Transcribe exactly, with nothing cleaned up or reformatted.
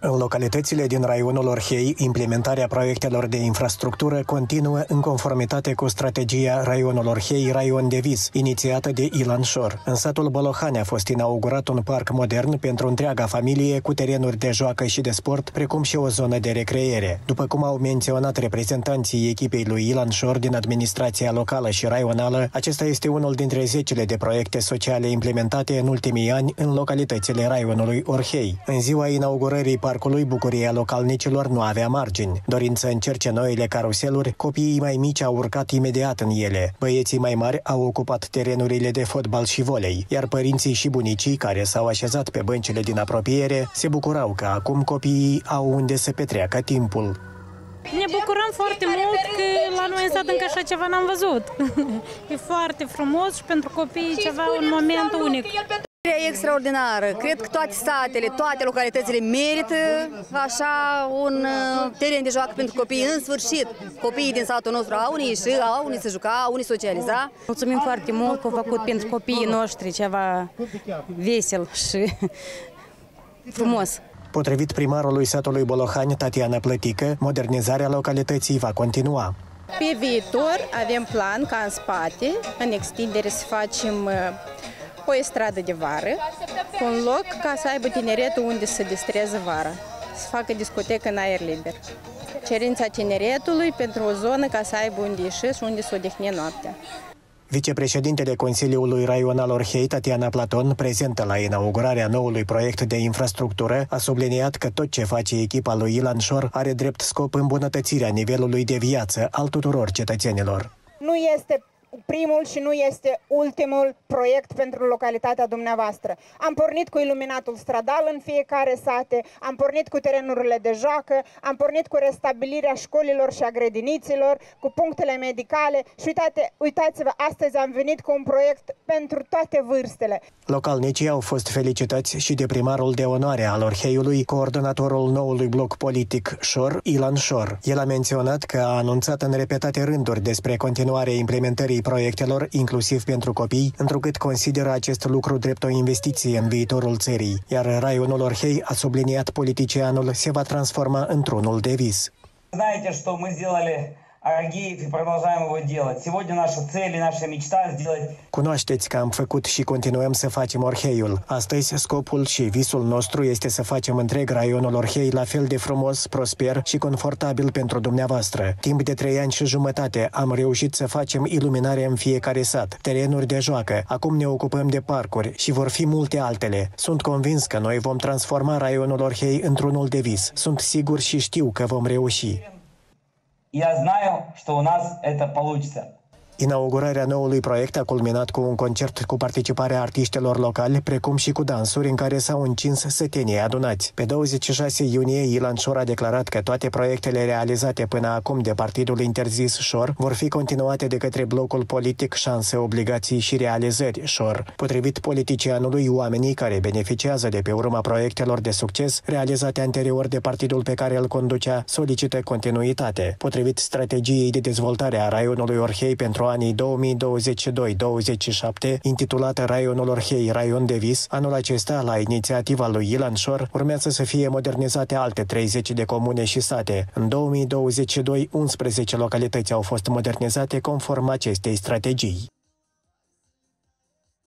În localitățile din raionul Orhei, implementarea proiectelor de infrastructură continuă în conformitate cu strategia Raionul Orhei, Raion de Vis, inițiată de Ilan Șor. În satul Bolohani a fost inaugurat un parc modern pentru întreaga familie, cu terenuri de joacă și de sport, precum și o zonă de recreere. După cum au menționat reprezentanții echipei lui Ilan Șor din administrația locală și raională, acesta este unul dintre zecile de proiecte sociale implementate în ultimii ani în localitățile raionului Orhei. În ziua inaugurării parcului, bucuria localnicilor nu avea margini. Dorind să încerce noile caruseluri, copiii mai mici au urcat imediat în ele. Băieții mai mari au ocupat terenurile de fotbal și volei, iar părinții și bunicii, care s-au așezat pe băncile din apropiere, se bucurau că acum copiii au unde să petreacă timpul. Ne bucurăm foarte mult că la noi în sat încă așa ceva n-am văzut. E foarte frumos și pentru copii ceva, un moment unic. E extraordinară. Cred că toate satele, toate localitățile merită așa un teren de joacă pentru copii. În sfârșit, copiii din satul nostru au unii ieși, au unii se juca, au unii socializa. Mulțumim foarte mult că au făcut pentru copiii noștri ceva vesel și frumos. Potrivit primarului satului Bolohani, Tatiana Plătică, modernizarea localității va continua. Pe viitor avem plan ca în spate, în extindere, să facem o stradă de vară, un loc ca să aibă tineretul unde să distreze vara, să facă discotecă în aer liber. Cerința tineretului pentru o zonă ca să aibă unde ieși și unde să odihne noaptea. Vicepreședintele Consiliului Raional Orhei, Tatiana Platon, prezentă la inaugurarea noului proiect de infrastructură, a subliniat că tot ce face echipa lui Ilan Șor are drept scop îmbunătățirea nivelului de viață al tuturor cetățenilor. Nu este primul și nu este ultimul proiect pentru localitatea dumneavoastră. Am pornit cu iluminatul stradal în fiecare sate, am pornit cu terenurile de joacă, am pornit cu restabilirea școlilor și a grădiniților, cu punctele medicale și uitați, uitați-vă, astăzi am venit cu un proiect pentru toate vârstele. Localnicii au fost felicitați și de primarul de onoare al Orheiului, coordonatorul noului bloc politic Șor, Ilan Șor. El a menționat că a anunțat în repetate rânduri despre continuarea implementării proiectelor, inclusiv pentru copii, întrucât consideră acest lucru drept o investiție în viitorul țării, iar raionul Orhei, a subliniat politicianul, se va transforma într-unul de vis. Знаете, что мы сделали Оргеев и продолжаем его делать. Сегодня наша цель и наша мечта сделать. Cunoașteți că am făcut și continuăm să facem Orheiul. Astăzi, scopul și visul nostru este să facem întreg raionul Orhei la fel de frumos, prosper și confortabil pentru dumneavoastră. Timp de trei ani și jumătate am reușit să facem iluminare în fiecare sat, terenuri de joacă, acum ne ocupăm de parcuri și vor fi multe altele. Sunt convins că noi vom transforma raionul Orhei într-unul de vis. Sunt sigur și știu că vom reuși. Я знаю, что у нас это получится. Inaugurarea noului proiect a culminat cu un concert cu participarea artiștilor locali, precum și cu dansuri în care s-au încins sătenii adunați. Pe douăzeci și șase iunie, Ilan Șor a declarat că toate proiectele realizate până acum de partidul interzis Șor vor fi continuate de către blocul politic Șanse, Obligații și Realizări Șor. Potrivit politicianului, oamenii care beneficiază de pe urma proiectelor de succes realizate anterior de partidul pe care îl conducea solicită continuitate. Potrivit strategiei de dezvoltare a raionului Orhei pentru anii două mii douăzeci și doi douăzeci și șapte, intitulată Raionul Orhei, Raion de Vis, anul acesta, la inițiativa lui Ilan Șor, urmează să fie modernizate alte treizeci de comune și sate. În două mii douăzeci și doi, unsprezece localități au fost modernizate conform acestei strategii.